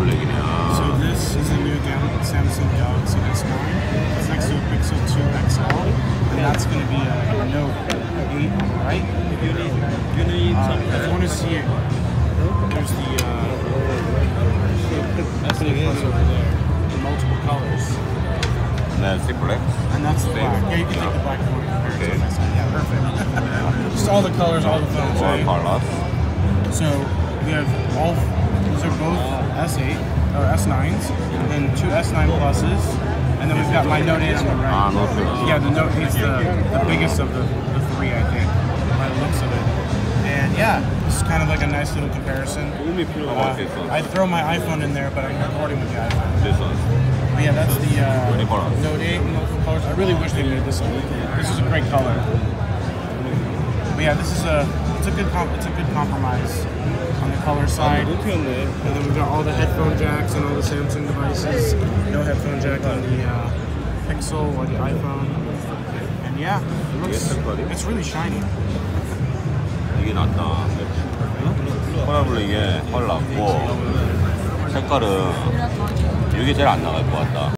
블랙이네. So this is a new Samsung Galaxy S9. It's next to a Pixel 2 XL, and that's going to be a Note 8 on the right. If you want to see it, there's the S8 Plus over there in multiple colors. And that's the black? And that's the black. Yeah, you can take the black one. Okay. Yeah, perfect. Just all the colors, all the phones, All right? colors. So we have all, these are both S8 or S9s, and then two S9 Pluses, and then we've got my Note 8 on the right. Note 8. Yeah, the Note 8's the biggest of the three, I think, by the looks of it. And yeah, this is kind of like a nice little comparison. I'd throw my iPhone in there, but I'm recording with the iPhone. This one. But yeah, that's the Note 8 in multiple colors. I really wish they made this one. This is a great color. But yeah, this is it's a good compromise on the color side. And then we've got all the headphone jacks on all the Samsung devices. No headphone jack on the Pixel or the iPhone. And yeah, it's really shiny. 이게 낫다. 컬러블랙에 헐 났고 색깔은 이게 제일 안 나갈 것 같다.